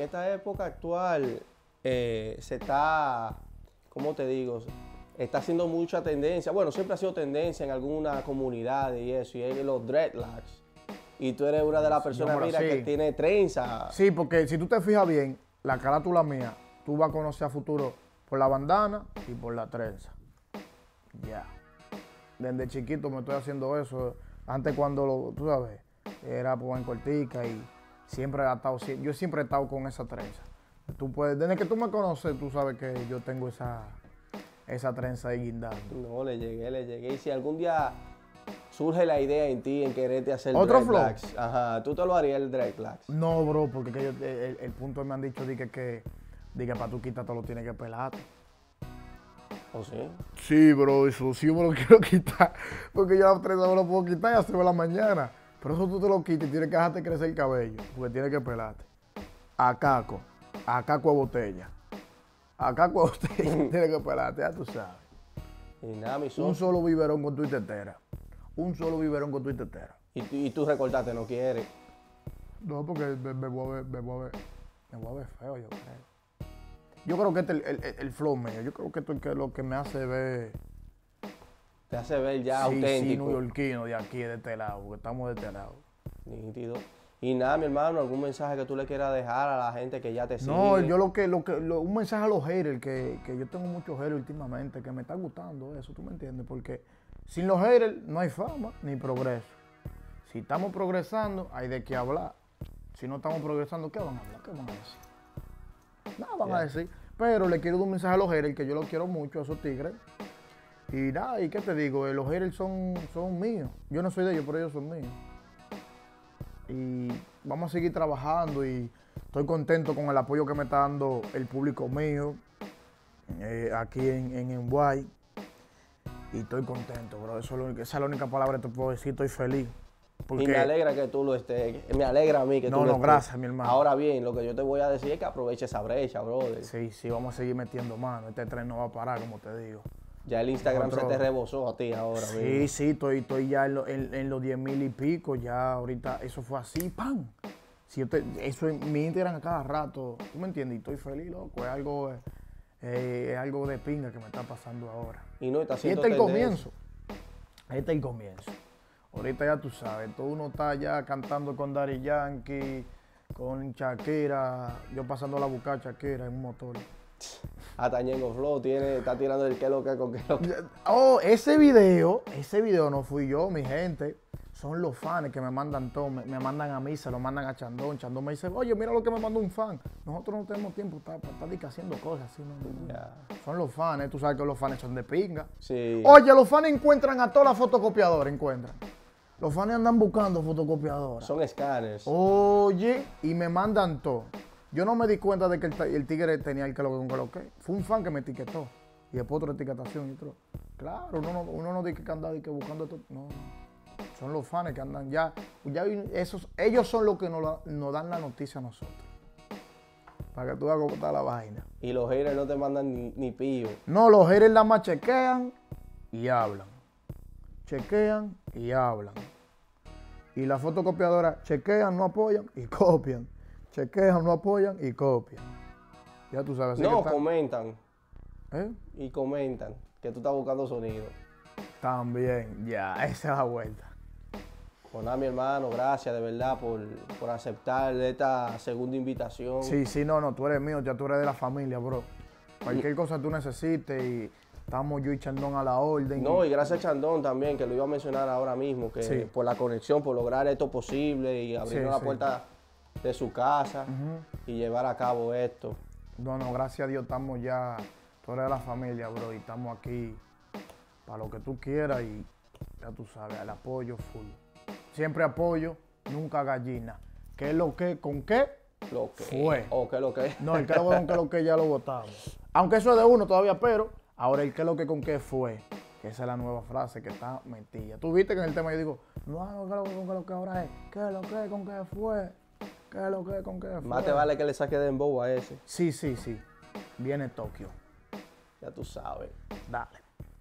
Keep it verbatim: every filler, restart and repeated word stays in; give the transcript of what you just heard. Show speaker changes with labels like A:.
A: esta época actual eh, se está, ¿cómo te digo? Está haciendo mucha tendencia. Bueno, siempre ha sido tendencia en alguna comunidad y eso, y es los dreadlocks. Y tú eres una de las personas,
B: pero
A: mira,
B: sí.
A: que tiene trenza.
B: Sí, porque si tú te fijas bien, la carátula mía, tú vas a conocer a futuro por la bandana y por la trenza. Ya. Desde chiquito me estoy haciendo eso. Antes cuando, lo, tú sabes, era pues en cortica y siempre he estado, yo siempre he estado con esa trenza. Tú puedes, desde que tú me conoces, tú sabes que yo tengo esa, esa trenza ahí guindando.
A: No, le llegué, le llegué. Y si algún día surge la idea en ti, en quererte hacer
B: ¿Otro
A: dreadlocks, ajá, tú te lo harías el dreadlocks.
B: No, bro, porque que yo, el, el punto me han dicho de que, que, de que para tú quitar te lo tienes que pelar.
A: ¿O sí?
B: Sí, bro, eso sí yo me lo quiero quitar. Porque yo a las tres no me lo puedo quitar y hasta la mañana. Pero eso tú te lo quitas y tienes que dejarte crecer el cabello. Porque tienes que pelarte. A caco. A caco a botella. A caco a botella. Tienes que pelarte, ya tú sabes.
A: Y nada, mi socio.
B: Un solo biberón con tu y tetera. Un solo biberón con tu y tetera.
A: Y, tú- y tú recortarte no quieres.
B: No, porque me, me voy a ver, me voy a ver, me voy a ver feo, yo creo. Yo creo que este es el, el, el flow mío. Yo creo que esto es que lo que me hace ver
A: Te hace ver ya
B: sí, sí,
A: auténtico.
B: neoyorquino de aquí, de este lado, porque estamos de este lado.
A: Nítido. Y nada, mi hermano, algún mensaje que tú le quieras dejar a la gente que ya te sigue.
B: No, yo lo que, lo que, lo- un mensaje a los haters, que, que yo tengo muchos haters últimamente, que me está gustando eso, ¿tú me entiendes? Porque sin los haters no hay fama ni progreso. Si estamos progresando, hay de qué hablar. Si no estamos progresando, ¿qué van a hablar? ¿Qué van a decir? Nada van
A: Yeah.
B: a decir. Pero le quiero dar un mensaje a los haters, que yo los quiero mucho, a esos tigres. Y nada, ¿y qué te digo? Eh, Los haters son, son míos. Yo no soy de ellos, pero ellos son míos. Y vamos a seguir trabajando y estoy contento con el apoyo que me está dando el público mío eh, aquí en, en Enguay. Y estoy contento, bro. Eso es lo único- esa es la única palabra que te puedo decir. Estoy feliz. Porque
A: Y me alegra que tú lo estés. Me alegra a mí que
B: No,
A: tú lo
B: no,
A: estés.
B: gracias, mi hermano.
A: Ahora bien, lo que yo te voy a decir es que aproveche esa brecha, brother.
B: sí, sí, vamos a seguir metiendo mano. Este tren no va a parar, como te digo.
A: Ya el Instagram
B: Nosotros-
A: se te rebosó a ti ahora
B: Sí,
A: mismo.
B: sí, estoy, estoy ya en, lo- en- en los diez mil y pico, ya ahorita eso fue así, ¡pam! Si yo te- eso en mi Instagram a cada rato, ¿tú me entiendes? Y estoy feliz, loco, es algo, eh, eh, es algo de pinga que me está pasando ahora.
A: Y no está
B: Y
A: haciendo
B: este es el
A: tendencia.
B: comienzo, este es el comienzo. Ahorita ya tú sabes, todo uno está ya cantando con Daddy Yankee, con Shakira, yo pasando la buscar Shakira en un motor.
A: Hasta Ñengo Flow tiene, está tirando el qué lo que con qué lo que.
B: Oh, ese video, ese video no fui yo, mi gente. Son los fans que me mandan todo, me, me mandan a mí, se lo mandan a Chandón. Chandón me dice, oye, mira lo que me mandó un fan. Nosotros no tenemos tiempo para estar haciendo cosas así. No, no, no.
A: Ya.
B: Son los fans, tú sabes que los fans son de pinga.
A: Sí.
B: Oye, los fans encuentran a todas las fotocopiadoras, encuentran. Los fans andan buscando fotocopiadoras.
A: Son escáneres.
B: Oye, y me mandan todo. Yo no me di cuenta de que el, ta- el tigre tenía el que lo que con que lo que. Fue un fan que me etiquetó. Y después otra etiquetación y otro. Claro, uno no, uno no dice que anda y que buscando esto. No, no. Son los fans que andan ya. ya esos, ellos son los que nos, la- nos dan la noticia a nosotros. Para que tú veas cómo está la vaina.
A: Y los haters no te mandan ni, ni pillo.
B: No, los haters nada más chequean y hablan. Chequean y hablan. Y la fotocopiadora chequean, no apoyan y copian. Chequean, no apoyan y copian. Ya tú sabes. así que
A: No,
B: está-
A: comentan.
B: ¿Eh?
A: Y comentan que tú estás buscando sonido.
B: También, ya, esa es la vuelta.
A: Pues nada, mi hermano, gracias de verdad por, por aceptar esta segunda invitación.
B: Sí, sí, no, no, tú eres mío, ya tú eres de la familia, bro. Cualquier cosa tú necesites y estamos yo y Chandón a la orden.
A: No, y gracias a Chandón también, que lo iba a mencionar ahora mismo, que
B: Sí.
A: por la conexión, por lograr esto posible y abrirnos
B: Sí,
A: la
B: sí.
A: puerta de su casa
B: Ujú.
A: y llevar a cabo esto.
B: No, no, gracias a Dios estamos ya, tú eres de la familia, bro, y estamos aquí para lo que tú quieras y ya tú sabes, el apoyo full. Siempre apoyo, nunca gallina. ¿Qué es lo que, con qué?
A: Lo que
B: Fue.
A: O que lo que
B: No, el que lo que con qué lo que ya lo votamos. Aunque eso es de uno todavía, pero ahora el que lo que con qué fue. Que esa es la nueva frase que está metida. Tú viste que en el tema yo digo, no, no, que lo que con qué lo que ahora es. ¿Qué es lo que con qué fue? ¿Qué es lo que con qué fue?
A: más te vale que le saque de embobo a ese.
B: Sí, sí, sí. Viene Tokio.
A: Ya tú sabes.
B: Dale.